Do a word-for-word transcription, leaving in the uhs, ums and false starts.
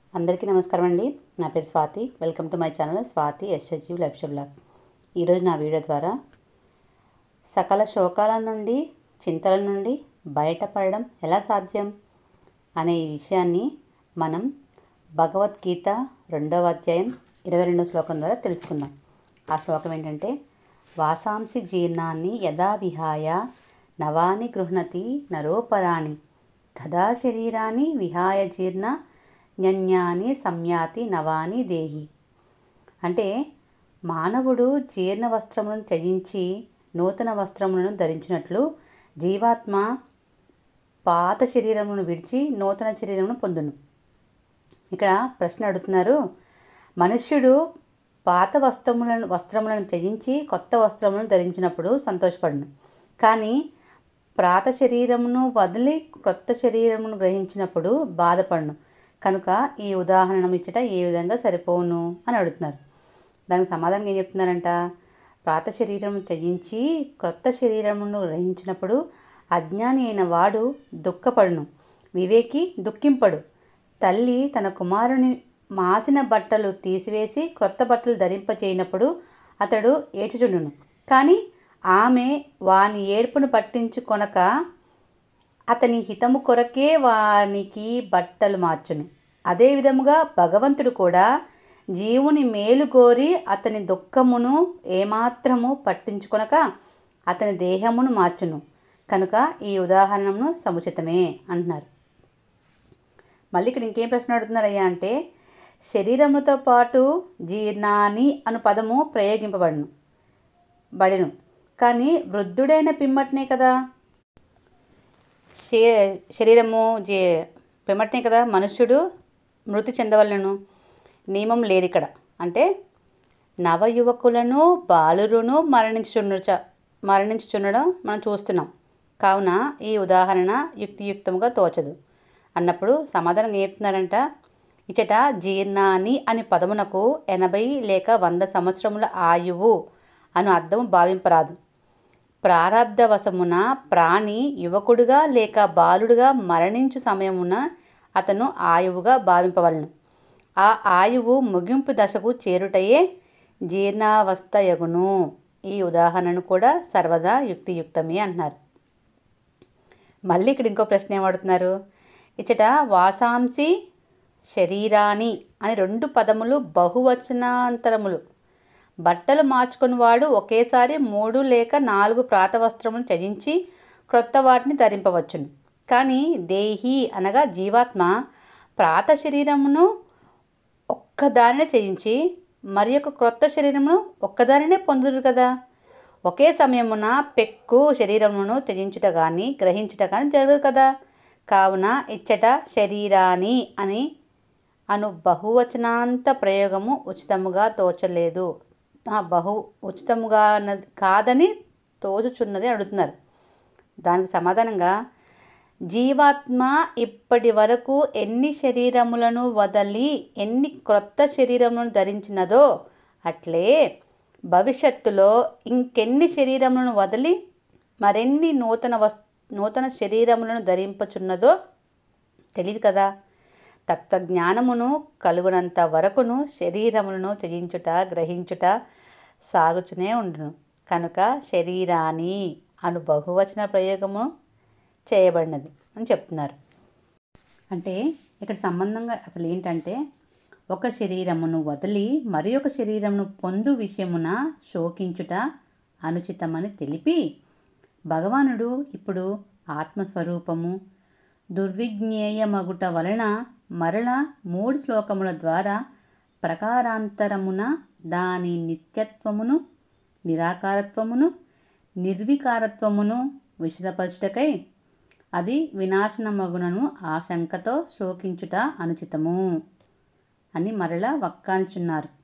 అందరికీ నమస్కారం అండి. నా పేరు Swathi. Welcome to my channel Swathi ఎస్హెచ్యు లైఫ్ స్టైల్ బ్లాగ్. ఈరోజు నా వీడియో ద్వారా సకల శోకాల నుండి చింతల నుండి బయటపడడం ఎలా సాధ్యం అనే ఈ విషయాన్ని మనం భగవద్గీత రెండవ అధ్యాయం ఇరవై రెండవ శ్లోకం ద్వారా తెలుసుకుందాం. ఆ శ్లోకం ఏంటంటే, వాసాంసి జీర్ణాన్ని యదా విహాయ నవాని గృహ్ణతి నరోపరాణి తదా శరీరాన్ని విహాయ జీర్ణ న్యన్యాని సంయాతి నవాని దేహి. అంటే మానవుడు జీర్ణ వస్త్రములను త్యజించి నూతన వస్త్రములను ధరించినట్లు జీవాత్మ పాత శరీరమును విడిచి నూతన శరీరమును పొందును. ఇక్కడ ప్రశ్న అడుగుతున్నారు, మనుష్యుడు పాత వస్త్రములను వస్త్రములను త్యజించి కొత్త వస్త్రములను ధరించినప్పుడు సంతోషపడును, కానీ పాత శరీరమును వదిలి కొత్త శరీరమును గ్రహించినప్పుడు బాధపడును. కనుక ఈ ఉదాహరణ ఇచ్చట ఏ విధంగా సరిపోను అని అడుగుతున్నారు. దానికి సమాధానం ఏం చెప్తున్నారంట, పాత శరీరం త్యజించి క్రొత్త శరీరమును గ్రహించినప్పుడు అజ్ఞాని అయిన వాడు దుఃఖపడును, వివేకి దుఃఖింపడు. తల్లి తన కుమారుని మాసిన బట్టలు తీసివేసి క్రొత్త బట్టలు ధరింపచేయనప్పుడు అతడు ఏడ్చుచుండును, కానీ ఆమె వాని ఏడుపును పట్టించుకొనక అతని హితము కొరకే వానికి బట్టలు మార్చును. అదే విధముగా భగవంతుడు కూడా జీవుని మేలు కోరి అతని దుఃఖమును ఏమాత్రము పట్టించుకొనక అతని దేహమును మార్చును. కనుక ఈ ఉదాహరణను సముచితమే అంటున్నారు. మళ్ళీ ఇక్కడ ఇంకేం ప్రశ్న అడుగుతున్నారయ్యా అంటే, శరీరముతో పాటు జీర్ణాని అను పదము ప్రయోగింపబడును బడిను కానీ వృద్ధుడైన పిమ్మటనే కదా శరీరము జీ పిమ్మటనే కదా మనుష్యుడు మృతి చెందవలను. నియమం లేదు ఇక్కడ. అంటే నవయువకులను బాలురును మరణించుచుండ మరణించుచుండడం మనం చూస్తున్నాం. కావున ఈ ఉదాహరణ యుక్తియుక్తంగా తోచదు అన్నప్పుడు సమాధానం ఏం చెప్తున్నారంట, ఇచ్చట జీర్ణాని అని పదమునకు ఎనభై లేక వంద సంవత్సరముల ఆయువు అను అర్థం భావింపరాదు. ప్రారబ్ధవశమున ప్రాణి యువకుడుగా లేక బాలుడుగా మరణించు సమయమున అతను ఆయువుగా భావింపవలను. ఆ ఆయువు ముగింపు దశకు చేరుటయే జీర్ణావస్థయగును. ఈ ఉదాహరణను కూడా సర్వదా యుక్తియుక్తమే అంటున్నారు. మళ్ళీ ఇక్కడ ఇంకో ప్రశ్న ఏమడుతున్నారు, ఇచ్చట వాసాంసి శరీరాని అని రెండు పదములు బహువచనాంతరములు. బట్టలు మార్చుకుని వాడు ఒకేసారి మూడు లేక నాలుగు ప్రాత వస్త్రములను త్యజించి క్రొత్త వాటిని ధరింపవచ్చును, కానీ దేహి అనగా జీవాత్మ ప్రాత శరీరమును ఒక్కదానినే త్యజించి మరి యొక్క క్రొత్త శరీరమును ఒక్కదానినే పొందురు కదా. ఒకే సమయమున పెక్కు శరీరమును త్యజించుట కానీ గ్రహించుట కానీ జరగదు కదా. కావున ఇచ్చట శరీరాని అని అను బహువచనాంత ప్రయోగము ఉచితముగా తోచలేదు, బహు ఉచితముగా కాదని తోచుచున్నది అడుగుతున్నారు. దానికి సమాధానంగా, జీవాత్మ ఇప్పటి వరకు ఎన్ని శరీరములను వదలి ఎన్ని క్రొత్త శరీరములను ధరించినదో అట్లే భవిష్యత్తులో ఇంకెన్ని శరీరములను వదిలి మరెన్ని నూతన వస్ నూతన శరీరములను ధరింపచున్నదో తెలియదు కదా. తత్వజ్ఞానమును కలుగునంత వరకును శరీరములను త్యజించుట గ్రహించుట సాగుచునే ఉండును. కనుక శరీరాని అను బహువచన ప్రయోగము చేయబడినది అని చెప్తున్నారు. అంటే ఇక్కడ సంబంధంగా అసలు ఏంటంటే, ఒక శరీరమును వదిలి మరి ఒక శరీరమును పొందు విషయమున శోకించుట అనుచితమని తెలిపి భగవానుడు ఇప్పుడు ఆత్మస్వరూపము దుర్విజ్ఞేయమగుట వలన మరల మూడు శ్లోకముల ద్వారా ప్రకారాంతరమున దాని నిత్యత్వమును నిరాకారత్వమును నిర్వికారత్వమును విశదపరచుటకై అది వినాశనమగునను ఆశంకతో శోకించుట అనుచితము అని మరలా వక్కానిచున్నారు.